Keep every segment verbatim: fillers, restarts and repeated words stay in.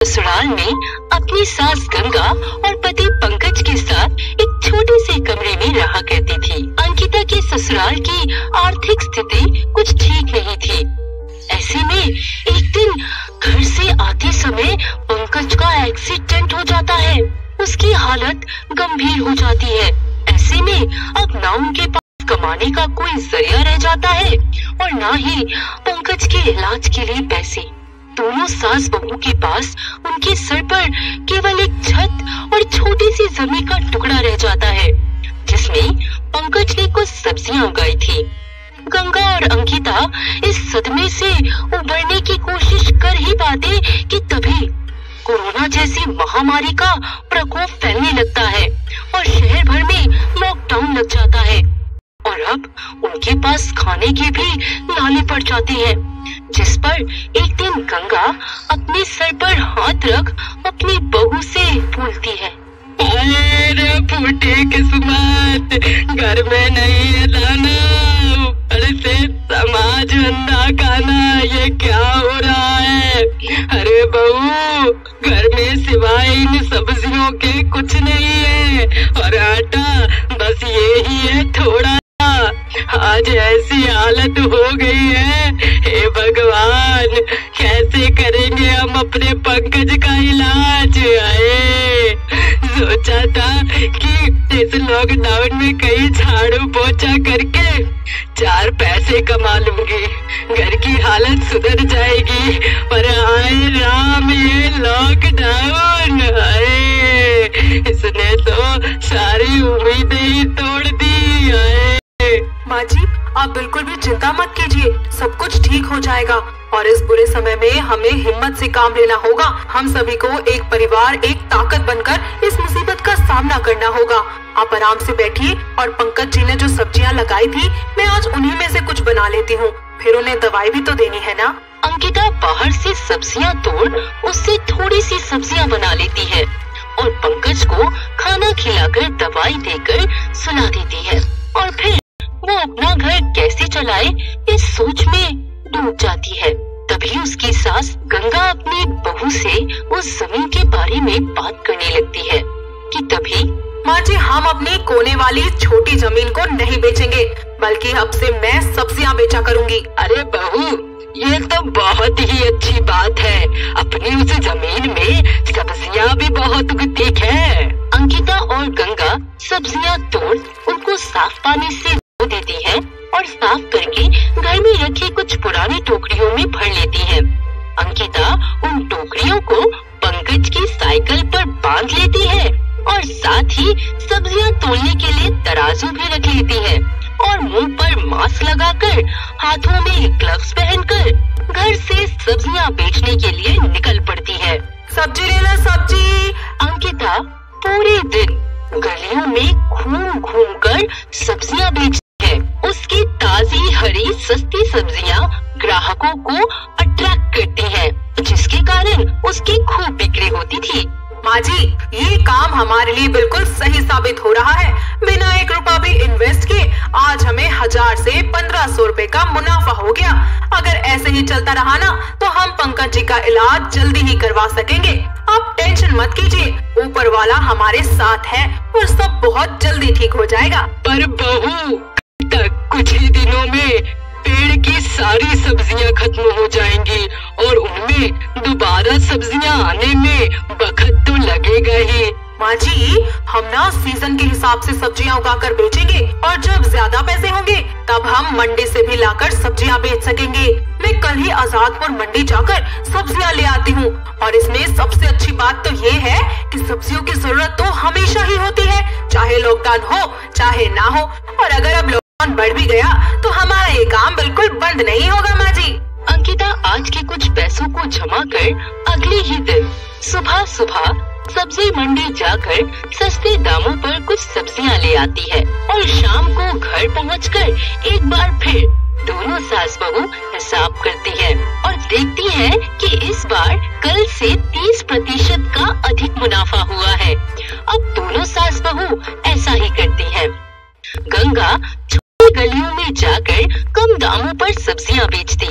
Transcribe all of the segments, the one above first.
ससुराल में अपनी सास गंगा और पति पंकज के साथ एक छोटे से कमरे में रहा करती थी। अंकिता के ससुराल की आर्थिक स्थिति कुछ ठीक नहीं थी। ऐसे में एक दिन घर से आते समय पंकज का एक्सीडेंट हो जाता है। उसकी हालत गंभीर हो जाती है। ऐसे में अब ना उनके पास कमाने का कोई जरिया रह जाता है और ना ही पंकज के इलाज के लिए पैसे। दोनों सास बहू के पास उनके सर पर केवल एक छत और छोटी सी जमीन का टुकड़ा रह जाता है, जिसमें पंकज ने कुछ सब्जियां उगाई थी। गंगा और अंकिता इस सदमे से उबरने की कोशिश कर ही पाते कि तभी कोरोना जैसी महामारी का प्रकोप फैलने लगता है और शहर भर में लॉकडाउन लग जाता है और अब उनके पास खाने की भी लाले पड़ जाती है। जिस पर एक दिन गंगा अपने सर पर हाथ रख अपनी बहू से बोलती है, अरे फूटे किस्मत, घर में नहीं है दाना, ऊपर से समाज अंधा खाना, ये क्या हो रहा है? अरे बहू, घर में सिवाय इन सब्जियों के कुछ नहीं है और आटा बस यही है थोड़ा। आज ऐसी हालत हो गई है, हे भगवान, कैसे करेंगे हम अपने पंकज का इलाज? आए सोचा था कि इस लॉकडाउन में कहीं झाड़ू पोछा करके चार पैसे कमा लूंगी, घर की हालत सुधर जाएगी, पर आए राम ये लॉकडाउन, आए इसने तो सारी उम्मीदें ही तोड़ दी। आए माँ जी, आप बिल्कुल भी चिंता मत कीजिए, सब कुछ ठीक हो जाएगा और इस बुरे समय में हमें हिम्मत से काम लेना होगा। हम सभी को एक परिवार, एक ताकत बनकर इस मुसीबत का सामना करना होगा। आप आराम से बैठिए और पंकज जी ने जो सब्जियां लगाई थी, मैं आज उन्हीं में से कुछ बना लेती हूँ, फिर उन्हें दवाई भी तो देनी है ना। अंकिता बाहर से सब्जियां तोड़ उससे थोड़ी सी सब्जियां बना लेती है और पंकज को खाना खिलाकर दवाई देकर सुला देती है और फिर वो अपना घर कैसे चलाए इस सोच में डूब जाती है। तभी उसकी सास गंगा अपनी बहू से उस जमीन के बारे में बात करने लगती है कि तभी, माँ जी, हम अपनी कोने वाली छोटी जमीन को नहीं बेचेंगे, बल्कि अब से मैं सब्जियां बेचा करूंगी। अरे बहू, ये तो बहुत ही अच्छी बात है, अपनी उस जमीन में सब्जियां भी बहुत उगती है। अंकिता और गंगा सब्जियां तोड़ उनको साफ पानी से धो देती है और साफ करके घर में रखी कुछ पुरानी टोकरियों में भर लेती है। अंकिता उन टोकरियों को पंकज की साइकिल पर बांध लेती है और साथ ही सब्जियां तोलने के लिए तराजू भी रख लेती है और मुंह पर मास्क लगाकर, हाथों में ग्लव्स पहनकर घर से सब्जियां बेचने के लिए निकल पड़ती है। सब्जी लेना सब्जी। अंकिता पूरे दिन गलियों में घूम घूम कर सब्जियां बेचती है। उसकी ताजी हरी सस्ती सब्जियां ग्राहकों को अट्रैक्ट करती हैं, जिसके कारण उसकी खूब बिक्री होती थी। माँ जी, ये काम हमारे लिए बिल्कुल सही साबित हो रहा है। बिना एक रुपया भी इन्वेस्ट किए आज हमें हजार से पंद्रह सौ रूपए का मुनाफा हो गया। अगर ऐसे ही चलता रहा ना, तो हम पंकज जी का इलाज जल्दी ही करवा सकेंगे। आप टेंशन मत कीजिए, ऊपर वाला हमारे साथ है और सब बहुत जल्दी ठीक हो जाएगा। पर बहू, तक कुछ ही दिनों में पेड़ की सारी सब्जियां खत्म हो जाएंगी और उनमें दोबारा सब्जियां आने में वक्त तो लगेगा ही। माँ जी, हम ना सीजन के हिसाब से सब्जियां उगाकर बेचेंगे और जब ज्यादा पैसे होंगे तब हम मंडी से भी लाकर सब्जियां बेच सकेंगे। मैं कल ही आजादपुर मंडी जाकर सब्जियां ले आती हूँ और इसमें सबसे अच्छी बात तो ये है कि सब्जियों की जरूरत तो हमेशा ही होती है, चाहे लॉकडाउन हो चाहे ना हो। और अगर अब लॉकडाउन बढ़ भी गया तो हमारा ये काम बिल्कुल बंद नहीं होगा। माँ जी, अंकिता आज के कुछ पैसों को जमा कर अगले ही दिन सुबह सुबह सब्जी मंडी जाकर सस्ते दामों पर कुछ सब्जियां ले आती है और शाम को घर पहुंचकर एक बार फिर दोनों सास बहू हिसाब करती है और देखती है कि इस बार कल से तीस प्रतिशत का अधिक मुनाफा हुआ है। अब दोनों सास बहू ऐसा ही करती है। गंगा छोटी गलियों में जाकर कम दामों पर सब्जियां बेचती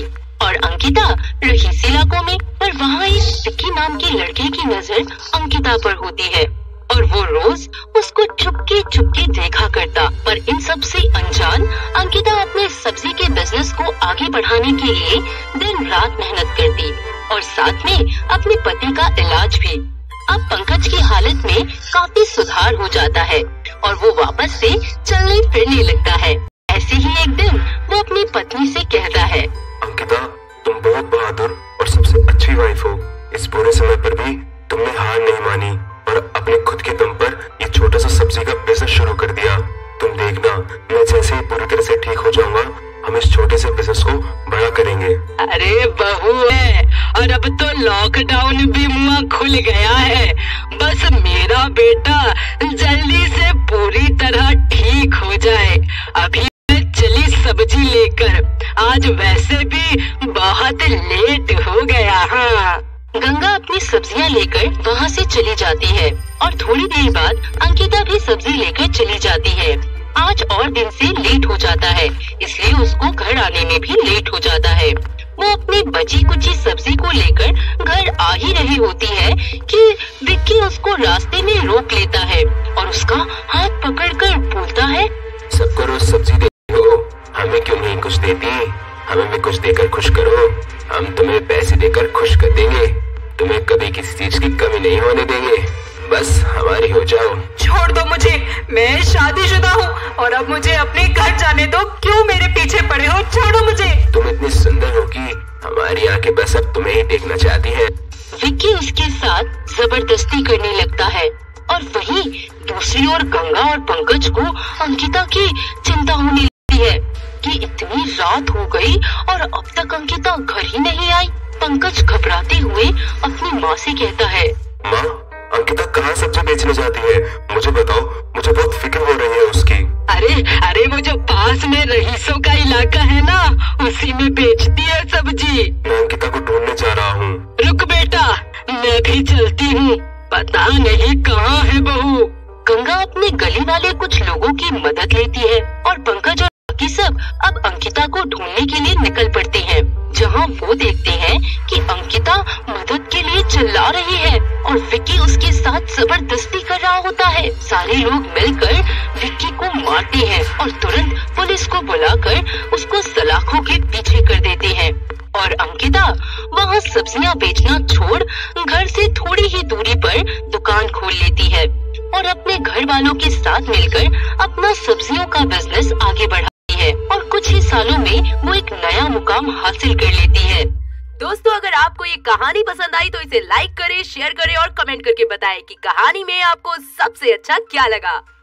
और अंकिता रईसी इलाकों में। पर वहाँ एक विक्की नाम के लड़के की नजर अंकिता पर होती है और वो रोज उसको चुपके चुपके देखा करता। पर इन सब से अनजान अंकिता अपने सब्जी के बिजनेस को आगे बढ़ाने के लिए दिन रात मेहनत करती और साथ में अपने पति का इलाज भी। अब पंकज की हालत में काफी सुधार हो जाता है और वो वापस से चलने फिरने लगता है। ऐसे ही एक दिन वो अपनी पत्नी से कहता है, अंकिता, तुम बहुत बहादुर और सबसे अच्छी वाइफ हो। इस बुरे समय पर भी तुमने हार नहीं मानी और अपने खुद के दम पर ये छोटा सा सब्जी का बिजनेस शुरू कर दिया। तुम देखना, मैं जैसे ही पूरी तरह से ठीक हो जाऊंगा, हम इस छोटे से बिजनेस को बड़ा करेंगे। अरे बहू है, और अब तो लॉकडाउन भी मुआ खुल गया है। बस मेरा बेटा जल्दी से पूरी तरह ठीक हो जाए। अभी मैं चली सब्जी लेकर, आज वैसे भी बहुत लेट हो गया। हाँ, गंगा अपनी सब्जियां लेकर वहाँ से चली जाती है और थोड़ी देर बाद अंकिता भी सब्जी लेकर चली जाती है। आज और दिन से लेट हो जाता है, इसलिए उसको घर आने में भी लेट हो जाता है। वो अपनी बची कुची सब्जी को लेकर घर आ ही रही होती है कि विक्की उसको रास्ते में रोक लेता है और उसका हाथ पकड़कर बोलता है, सबको रोज सब्जी देती हो, हमें क्यों नहीं कुछ देती? हमें भी कुछ देकर खुश करो। हम तुम्हें पैसे देकर खुश कर देंगे, तुम्हें कभी किसी चीज की कमी नहीं होने देंगे। बस हमारी हो जाओ। छोड़ दो मुझे, मैं शादीशुदा हूँ और अब मुझे अपने घर जाने दो। क्यों मेरे पीछे पड़े हो? छोड़ो मुझे। तुम इतनी सुंदर हो कि हमारी आंखें बस अब तुम्हें ही देखना चाहती है। विक्की उसके साथ जबरदस्ती करने लगता है और वहीं दूसरी ओर गंगा और पंकज को अंकिता की चिंता होने लगती है कि इतनी रात हो गई और अब तक अंकिता घर ही नहीं आई। पंकज घबराते हुए अपनी माँ से कहता है, माँ, अंकिता कहाँ सब्जी बेचने जाती है? मुझे बताओ, मुझे बहुत फिक्र हो रही है उसकी। अरे अरे वो जो पास में रईसों का इलाका है ना, उसी में बेचती है सब्जी। मैं अंकिता को ढूंढने जा रहा हूँ। रुक बेटा, मैं भी चलती हूँ, पता नहीं कहाँ है बहू। गंगा अपने गली वाले कुछ लोगों की मदद लेती है और पंकज और बाकी सब अब अंकिता को ढूंढने के लिए निकल पड़ते हैं। जहाँ वो देखते हैं कि अंकिता मदद के लिए चिल्ला रही है और विक्की उसके साथ जबरदस्ती कर रहा होता है। सारे लोग मिलकर विक्की को मारते हैं और तुरंत पुलिस को बुलाकर उसको सलाखों के पीछे कर देते हैं। और अंकिता वहाँ सब्जियाँ बेचना छोड़ घर से थोड़ी ही दूरी पर दुकान खोल लेती है और अपने घर वालों के साथ मिलकर अपना सब्जियों का बिजनेस आगे बढ़ाती है और कुछ ही सालों में वो एक नया मुकाम हासिल कर लेती है। दोस्तों, अगर आपको ये कहानी पसंद आई तो इसे लाइक करें, शेयर करें और कमेंट करके बताएं कि कहानी में आपको सबसे अच्छा क्या लगा।